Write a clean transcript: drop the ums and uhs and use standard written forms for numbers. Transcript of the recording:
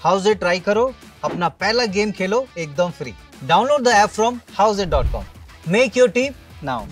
House try करो, अपना पहला गेम खेलो एकदम free. Download the app from houseit.com। Make your team now.